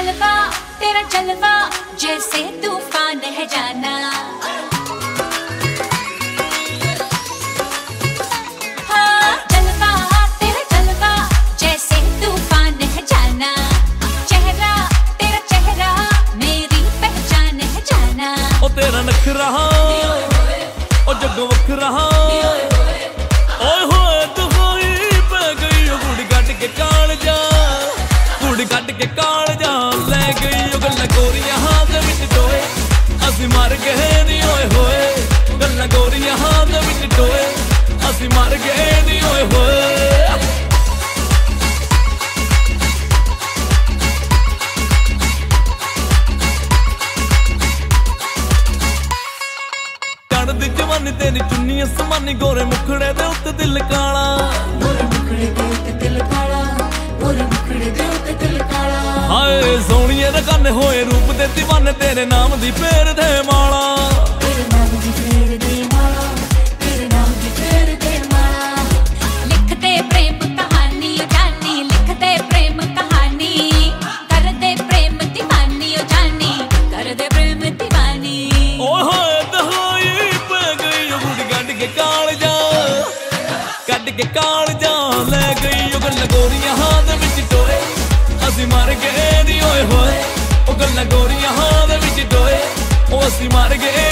जलवा तेरा जलवा जैसे तूफान है जाना। हाँ जलवा तेरा जलवा जैसे तूफान है जाना। चेहरा तेरा चेहरा मेरी पहचान है जाना। ओ तेरा नखरा ओ जग वखरा ओए होए दुहाई पै गई गुड़ कट के काल जा गुड़ कट के काल जा ले गई ओ गल्ला गोरियां हाथ विच टोए असी मर गए नी ओए होए गल्ला गोरियां हाथ विच टोए असी मर गए नी ओए होए। जवानी तेरी चुन्नी समानी गोरे मुखड़े दे उत्ते दिल काला गोरे मुखड़े दे उत्ते दिल काला गोरे मुखड़े दे उत्ते दिल काला। हाय सोहणिए दे कन्न होए रूप दे दीवाने तेरे नाम दी फेर दे माला तेरे नाम दी फेर दे माला तेरे नाम दी फेर दे माला। लिखते प्रेम कहानी ओ जानी लिखते प्रेम कहानी कर दे प्रेम दीवानी ओ जानी कर दे प्रेम दीवानी। ओए होए काल जा कट के काल जा ले गई ओ गल्ला गोरियां हाथ विच टोए असी मर गए नी ओए होए ओ गल्ला गोरियां हाथ विच टोए ओ असी मर गए